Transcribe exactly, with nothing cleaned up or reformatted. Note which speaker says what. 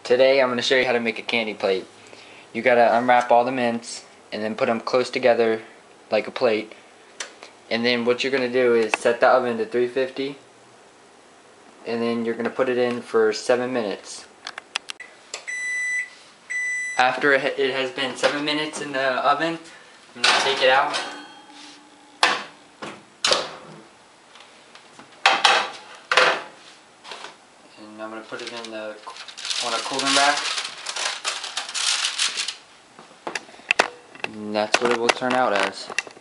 Speaker 1: Today I'm going to show you how to make a candy plate. You got to unwrap all the mints and then put them close together like a plate. And then what you're going to do is set the oven to three fifty, and then you're going to put it in for seven minutes. After it has been seven minutes in the oven, I'm going to take it out. And I'm going to put it in the on a cooling rack. And that's what it will turn out as.